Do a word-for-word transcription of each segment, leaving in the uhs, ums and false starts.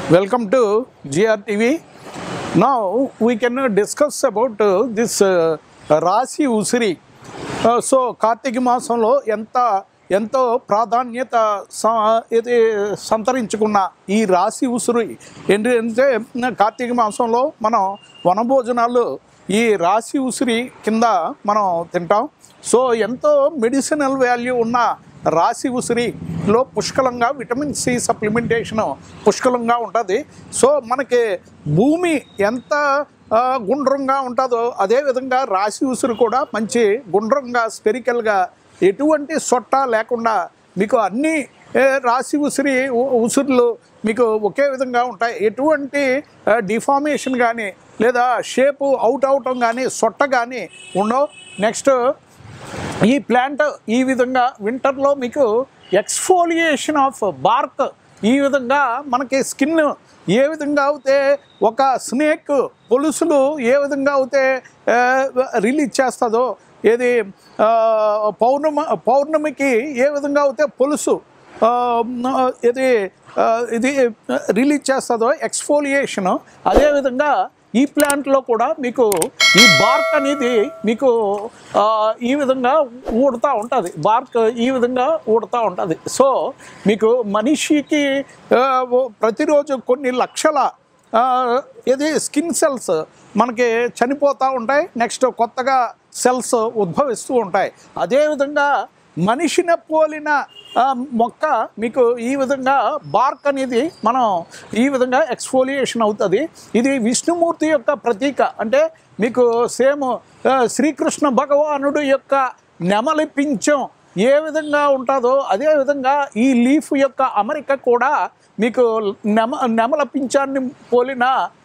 Welcome to G R T V. Now we can uh, discuss about uh, this uh, రాశి ఉసిరి. So Karthika మాసంలో ఎంత ఎంతో ప్రాధాన్యత ఇది సంతరించుకున్న ఈ రాశి ఉసిరి ఏంటంటే కార్తీక మాసంలో మనం వనభోజనాలు ఈ రాశి ఉసిరి కింద మనం తింటాం. సో ఎంతో మెడిసినల్ వాల్యూ ఉన్న రాశి ఉసిరిలో పుష్కలంగా విటమిన్ సి సప్లిమెంటేషన్ పుష్కలంగా ఉంటుంది. సో మనకి భూమి ఎంత గుండ్రంగా ఉంటుందో అదేవిధంగా రాశి ఉసిరి కూడా మంచి గుండ్రంగా స్పెరికల్గా ఎటువంటి సొట్ట లేకుండా మీకు అన్ని రాశి ఉసిరి ఉసిరిలు మీకు ఒకే విధంగా ఉంటాయి. ఎటువంటి డిఫార్మేషన్ కానీ లేదా షేపు అవుట్ అవటం కానీ సొట్ట కానీ ఉండవు. నెక్స్ట్ ఈ ప్లాంట్ ఈ విధంగా వింటర్లో మీకు ఎక్స్ఫోలియేషన్ ఆఫ్ బార్క్ ఈ విధంగా మనకి స్కిన్ ఏ విధంగా అయితే ఒక స్నేక్ పొలుసులు ఏ విధంగా అయితే రిలీజ్ చేస్తుందో ఏది పౌర్ణమ పౌర్ణమికి ఏ విధంగా అయితే పొలుసు ఇది ఇది రిలీజ్ చేస్తుందో ఎక్స్ఫోలియేషన్, అదేవిధంగా ఈ ప్లాంట్లో కూడా మీకు ఈ బార్క్ అనేది మీకు ఈ విధంగా ఊడుతూ ఉంటుంది. బార్క్ ఈ విధంగా ఊడుతూ ఉంటుంది. సో మీకు మనిషికి ప్రతిరోజు కొన్ని లక్షల ఇది స్కిన్ సెల్స్ మనకి చనిపోతూ ఉంటాయి. నెక్స్ట్ కొత్తగా సెల్స్ ఉద్భవిస్తూ ఉంటాయి. అదేవిధంగా మనిషిని పోలిన మొక్క మీకు ఈ విధంగా బార్క్ అనేది మనం ఈ విధంగా ఎక్స్ఫోలియేషన్ అవుతుంది. ఇది విష్ణుమూర్తి యొక్క ప్రతీక. అంటే మీకు సేమ్ శ్రీకృష్ణ భగవానుడు యొక్క నెమలి పింఛం ఏ విధంగా ఉంటుందో అదేవిధంగా ఈ లీఫ్ యొక్క అమరిక కూడా మీకు నెమ నెమల పింఛాన్ని పోలిన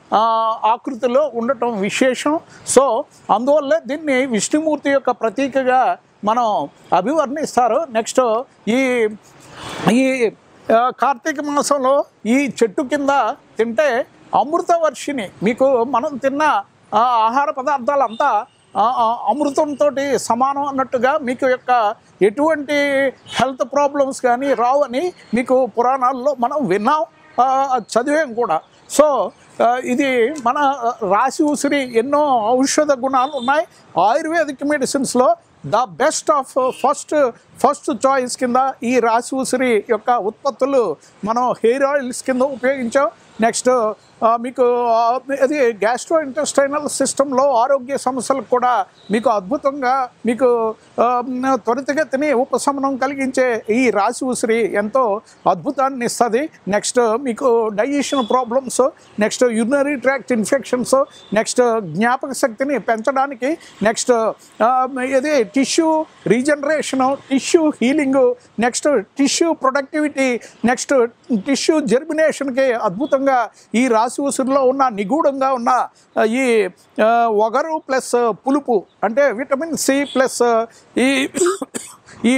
ఆకృతిలో ఉండటం విశేషం. సో అందువల్ల దీన్ని విష్ణుమూర్తి యొక్క ప్రతీకగా మనం అభివర్ణిస్తారు. నెక్స్ట్ ఈ ఈ కార్తీక మాసంలో ఈ చెట్టు కింద తింటే అమృతవర్షిని మీకు మనం తిన్న ఆహార పదార్థాలంతా అమృతంతో సమానం అన్నట్టుగా మీకు యొక్క ఎటువంటి హెల్త్ ప్రాబ్లమ్స్ కానీ రావని మీకు పురాణాల్లో మనం విన్నాం, చదివాం కూడా. సో ఇది మన రాశి ఉసిరి ఎన్నో ఔషధ గుణాలు ఉన్నాయి. ఆయుర్వేదిక్ మెడిసిన్స్లో the best of first first choice కింద ఈ రాశి ఉసిరి యొక్క ఉత్పత్తులు మనం హెయిర్ ఆయిల్స్ కింద ఉపయోగించాం. నెక్స్ట్ మీకు అది గ్యాస్ట్రో ఇంటెస్టైనల్ సిస్టంలో ఆరోగ్య సమస్యలకు కూడా మీకు అద్భుతంగా మీకు త్వరితగతిని ఉపశమనం కలిగించే ఈ రాశి ఉసిరి ఎంతో అద్భుతాన్ని ఇస్తుంది. నెక్స్ట్ మీకు digestion problems, next urinary tract infections, next జ్ఞాపక శక్తిని పెంచడానికి, నెక్స్ట్ ఇది tissue regeneration, tissue healing, next tissue productivity, next tissue జెర్మినేషన్కి అద్భుతంగా ఈ రాశి ఉసిరిలో ఉన్న నిగూఢంగా ఉన్న ఈ ఒగరు ప్లస్ పులుపు అంటే విటమిన్ సి ప్లస్ ఈ ఈ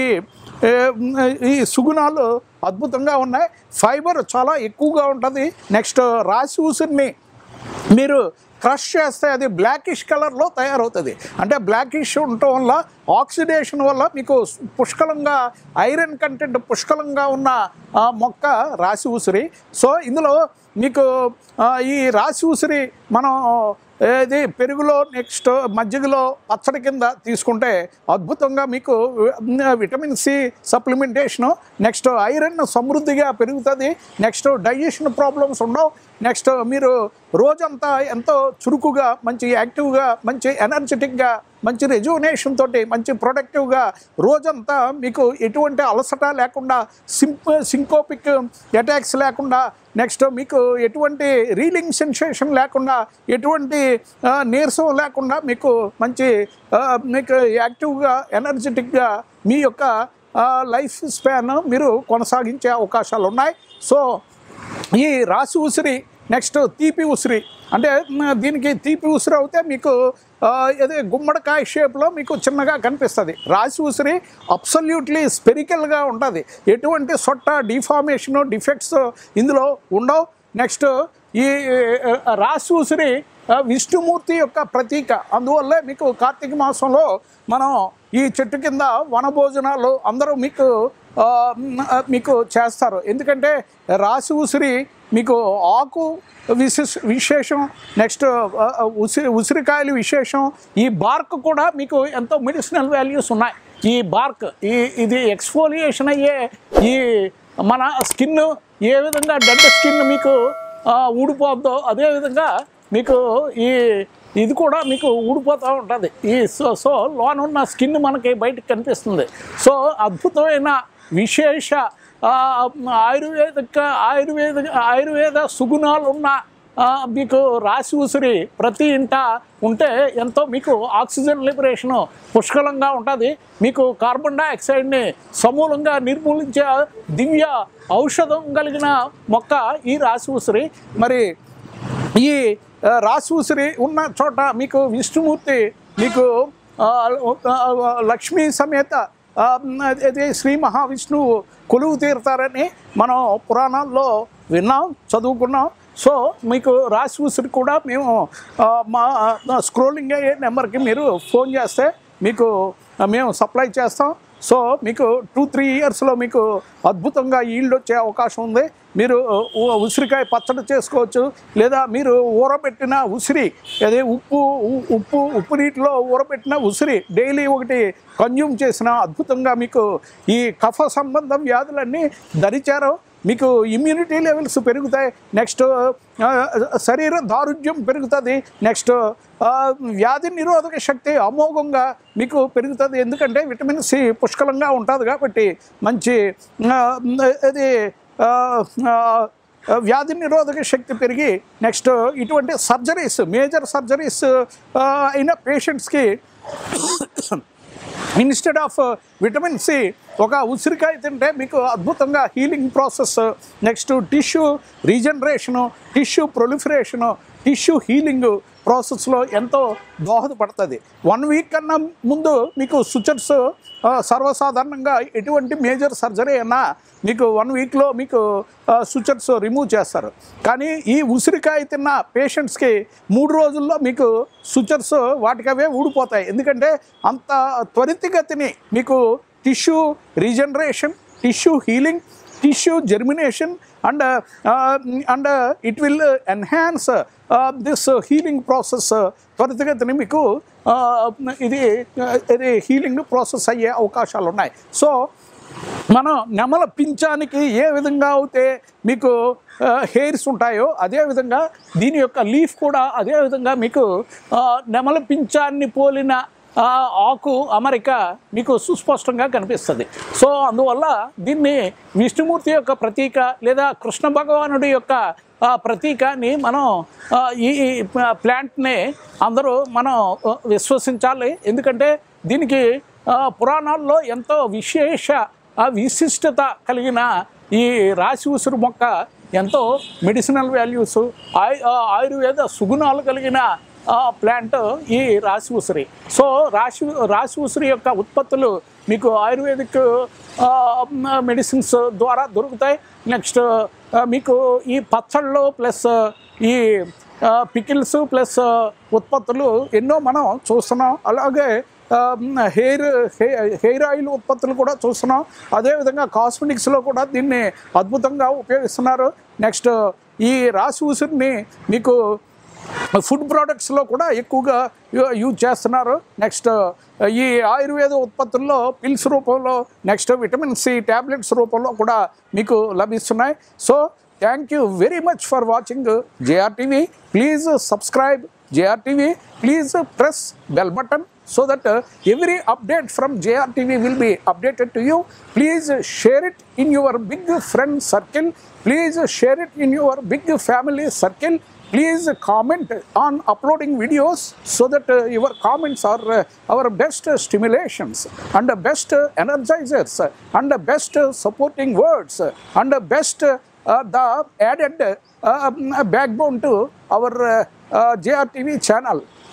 ఈ సుగుణాలు అద్భుతంగా ఉన్నాయి. ఫైబర్ చాలా ఎక్కువగా ఉంటుంది. నెక్స్ట్ రాశి ఉసిరిని మీరు క్రష్ చేస్తే అది బ్లాకిష్ కలర్లో తయారవుతుంది. అంటే బ్లాకిష్ ఉండటం వల్ల ఆక్సిడేషన్ వల్ల మీకు పుష్కలంగా ఐరన్ కంటెంట్ పుష్కలంగా ఉన్న మొక్క రాశి ఉసిరి. సో ఇందులో మీకు ఈ రాశి ఉసిరి మనం ఇది పెరుగులో నెక్స్ట్ మజ్జిగలో పచ్చడి కింద తీసుకుంటే అద్భుతంగా మీకు vitamin C supplementation, next iron సమృద్ధిగా పెరుగుతుంది. నెక్స్ట్ డైజెషన్ ప్రాబ్లమ్స్ ఉండవు. నెక్స్ట్ మీరు రోజంతా ఎంతో చురుకుగా మంచి యాక్టివ్గా మంచి ఎనర్జెటిక్గా మంచి రెజ్యునేషన్ తోటి మంచి ప్రొడక్టివ్గా రోజంతా మీకు ఎటువంటి అలసట లేకుండా సింప్ సింకోపిక్ అటాక్స్ లేకుండా నెక్స్ట్ మీకు ఎటువంటి రీలింగ్ సెన్సేషన్ లేకుండా ఎటువంటి నీరసం లేకుండా మీకు మంచి మీకు యాక్టివ్గా ఎనర్జెటిక్గా మీ యొక్క లైఫ్ స్పాన్ మీరు కొనసాగించే అవకాశాలు ఉన్నాయి. సో ఈ రాశి ఉసిరి నెక్స్ట్ తీపి ఉసిరి అంటే దీనికి తీపి ఉసిరి అయితే మీకు ఇది గుమ్మడికాయ షేప్లో మీకు చిన్నగా కనిపిస్తుంది. రాశి ఉసిరి అబ్సల్యూట్లీ స్పెరికల్గా ఉంటుంది. ఎటువంటి సొట్ట డిఫార్మేషను డిఫెక్ట్స్ ఇందులో ఉండవు. నెక్స్ట్ ఈ రాశి ఉసిరి విష్ణుమూర్తి యొక్క ప్రతీక. అందువల్లే మీకు కార్తీక మాసంలో మనం ఈ చెట్టు కింద వనభోజనాలు అందరూ మీకు మీకు చేస్తారు. ఎందుకంటే రాశి ఉసిరి మీకు ఆకు విశేష విశేషం నెక్స్ట్ ఉసిరి ఉసిరికాయలు విశేషం. ఈ బార్క్ కూడా మీకు ఎంతో మెడిసినల్ వాల్యూస్ ఉన్నాయి. ఈ బార్క్ ఈ ఇది ఎక్స్ఫోలియేషన్ అయ్యే ఈ మన స్కిన్ ఏ విధంగా డెడ్ స్కిన్ మీకు ఊడిపోద్దో అదేవిధంగా మీకు ఈ ఇది కూడా మీకు ఊడిపోతూ ఉంటుంది. ఈ సో సో లోన ఉన్న స్కిన్ మనకి బయటకు కనిపిస్తుంది. సో అద్భుతమైన విశేష ఆయుర్వేదిక ఆయుర్వేద ఆయుర్వేద సుగుణాలు ఉన్న మీకు రాసి ఉసిరి ప్రతి ఇంట ఉంటే ఎంతో మీకు ఆక్సిజన్ లిబరేషను పుష్కలంగా ఉంటుంది. మీకు కార్బన్ డైఆక్సైడ్ని సమూలంగా నిర్మూలించే దివ్య ఔషధం కలిగిన మొక్క ఈ రాసి ఉసిరి. మరి ఈ రాసి ఉసిరి ఉన్న చోట మీకు విష్ణుమూర్తి మీకు లక్ష్మీ సమేత అదే శ్రీ మహావిష్ణువు కొలువు తీరుతారని మనం పురాణాల్లో విన్నాం, చదువుకున్నాం. సో మీకు రాసి ఉసిరి కూడా మేము మా స్క్రోలింగ్ అయ్యే నెంబర్కి మీరు ఫోన్ చేస్తే మీకు మేము సప్లై చేస్తాం. సో మీకు టూ త్రీ ఇయర్స్లో మీకు అద్భుతంగా ఈల్డ్ వచ్చే అవకాశం ఉంది. మీరు ఉసిరికాయ పచ్చడి చేసుకోవచ్చు, లేదా మీరు ఊరబెట్టిన ఉసిరి అదే ఉప్పు ఉప్పు ఉప్పు నీటిలో ఊరబెట్టిన ఉసిరి డైలీ ఒకటి కన్జ్యూమ్ చేసిన అద్భుతంగా మీకు ఈ కఫ సంబంధం వ్యాధులన్నీ దరిచారం. మీకు ఇమ్యూనిటీ లెవెల్స్ పెరుగుతాయి. నెక్స్ట్ శరీర దారుఢ్యం పెరుగుతుంది. నెక్స్ట్ వ్యాధి నిరోధక శక్తి అమోఘంగా మీకు పెరుగుతుంది. ఎందుకంటే విటమిన్ సి పుష్కలంగా ఉంటుంది కాబట్టి మంచి అది వ్యాధి నిరోధక శక్తి పెరిగి నెక్స్ట్ ఇటువంటి సర్జరీస్ మేజర్ సర్జరీస్ అయిన పేషెంట్స్కి ఇన్స్టెడ్ ఆఫ్ విటమిన్ సి ఒక ఉసిరికాయ తింటే మీకు అద్భుతంగా healing process, next tissue regeneration, tissue proliferation, tissue healing ప్రాసెస్లో ఎంతో దోహదపడుతుంది. వన్ వీక్ కన్నా ముందు మీకు సుచర్స్ సర్వసాధారణంగా ఎటువంటి మేజర్ సర్జరీ అయినా మీకు వన్ వీక్లో మీకు సుచర్స్ రిమూవ్ చేస్తారు. కానీ ఈ ఉసిరికాయ తిన్న పేషెంట్స్కి మూడు రోజుల్లో మీకు సుచర్స్ వాటికవే ఊడిపోతాయి. ఎందుకంటే అంత త్వరితగతిని మీకు tissue regeneration, tissue healing, tissue germination and and it will enhance this healing process. త్వరితగతిని మీకు ఇది ఇది హీలింగ్ ప్రాసెస్ అయ్యే అవకాశాలు ఉన్నాయి. సో మనం నెమల పించానికి ఏ విధంగా అయితే మీకు హెయిర్స్ ఉంటాయో అదేవిధంగా దీని యొక్క లీఫ్ కూడా అదేవిధంగా మీకు నెమల పించాన్ని పోలిన ఆకు అమరిక మీకు సుస్పష్టంగా కనిపిస్తుంది. సో అందువల్ల దీన్ని విష్ణుమూర్తి యొక్క ప్రతీక లేదా కృష్ణ భగవానుడి యొక్క ప్రతీకని మనం ఈ ప్లాంట్ని అందరూ మనం విశ్వసించాలి. ఎందుకంటే దీనికి పురాణాల్లో ఎంతో విశేష విశిష్టత కలిగిన ఈ రాసి ఉసిరి మొక్క ఎంతో మెడిసినల్ వాల్యూస్ ఆయు ఆయుర్వేద సుగుణాలు కలిగిన ప్లాంట్ ఈ రాసి ఉసిరి. సో రాసి రాసి ఉసిరి యొక్క ఉత్పత్తులు మీకు ఆయుర్వేదిక్ మెడిసిన్స్ ద్వారా దొరుకుతాయి. నెక్స్ట్ మీకు ఈ పచ్చళ్ళు ప్లస్ ఈ పికిల్స్ ప్లస్ ఉత్పత్తులు ఎన్నో మనం చూస్తున్నాం. అలాగే హెయిర్ హెయిర్ ఆయిల్ ఉత్పత్తులు కూడా చూస్తున్నాం. అదేవిధంగా కాస్మెటిక్స్లో కూడా దీన్ని అద్భుతంగా ఉపయోగిస్తున్నారు. నెక్స్ట్ ఈ రాసి ఉసిరిని మీకు ఫుడ్ ప్రోడక్ట్స్లో కూడా ఎక్కువగా యూజ్ చేస్తున్నారు. నెక్స్ట్ ఈ ఆయుర్వేద ఉత్పత్తుల్లో పిల్స్ రూపంలో నెక్స్ట్ విటమిన్ సి ట్యాబ్లెట్స్ రూపంలో కూడా మీకు లభిస్తున్నాయి. So thank you very much for watching JR TV. Please subscribe JR TV. Please press bell button so that uh, every update from J R T V will be updated to you. Please uh, share it in your big friend circle. Please uh, share it in your big family circle. Please uh, comment on uploading videos so that uh, your comments are uh, our best uh, stimulations and the best uh, energizers uh, and the best uh, supporting words uh, and the best uh, uh, the added uh, uh, backbone to our uh, uh, J R T V channel.